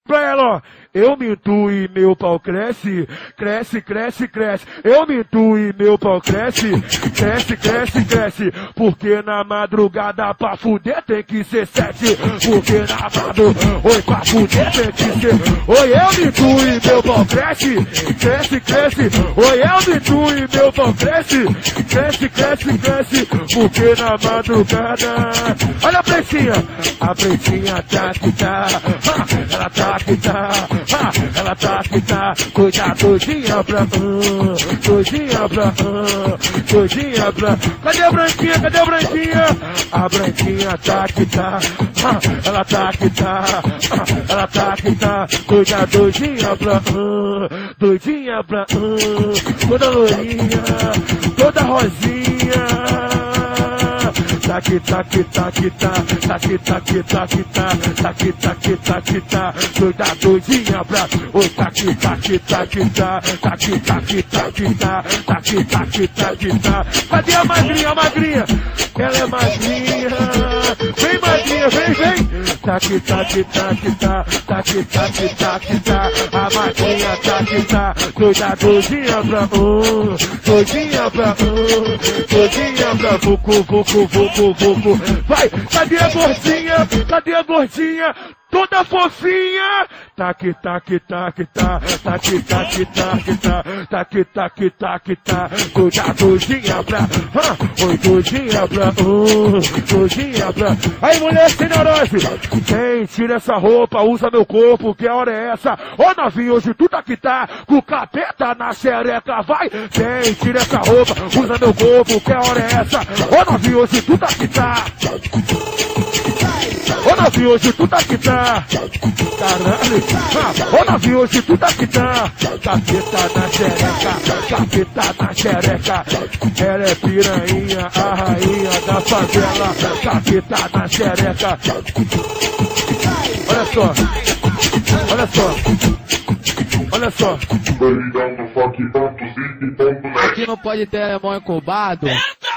Pra ela, ó, eu minto e meu pau cresce, cresce, cresce, cresce. Eu minto e meu pau cresce, cresce, cresce, cresce. Porque na madrugada pra fuder tem que ser 7. Porque na madrugada, oi, pra fuder tem que ser. Oi, eu minto e meu pau cresce, cresce, cresce. Oi, eu minto e meu pau cresce, cresce, cresce, cresce. Porque na madrugada, olha a pretinha tá que tá, ela tá que tá, ela tá que tá, doidinha pra, doidinha pra, doidinha pra. Cadê a branquinha, cadê a branquinha? A branquinha tá que tá, ela tá que tá, ela tá que tá, doidinha pra, doidinha pra, toda loirinha, toda rosinha. Taque, taque, taque, taque, taque, taque, taque, taque, taque, taque, taque, doida, doidinha pra, oi, taque, taque, taque, taque, taque, taque, taque, taque, taque, taque, taque. Cadê a magrinha, a magrinha? Ela é magrinha, vem magrinha, vem, vem. Taque, taque, taque, taque, taque, taque, taque, taque, a magrinha, taque, taque, doida, doidinha pra, doidinha pra, doidinha pra, vucu, vucu, vucu, vucu. Vai, cadê a gordinha? Cadê a gordinha? Toda fofinha! Taque, taque, taque, taque, taque, taque, taque, taque, taque, taque, taque, doida, doidinha pra, oi, doidinha pra, doidinha pra. Aí, mulher sem neurose, quem tira essa roupa, usa meu corpo, que hora é essa? Ô, novinho, hoje tu tá que tá, com o capeta na xereca, vai! Quem tira essa roupa, usa meu corpo, que hora é essa? Ô, novinho, hoje tu tá que tá. Ô, novinho, hoje tu tá que tá. Caralho. Ô, novinho, hoje tu tá que tá. Capeta na xereca, capeta na xereca. Ela é piranha, a rainha da favela. Capeta na xereca. Olha só, olha só, olha só. Aqui não pode ter alemão incubado.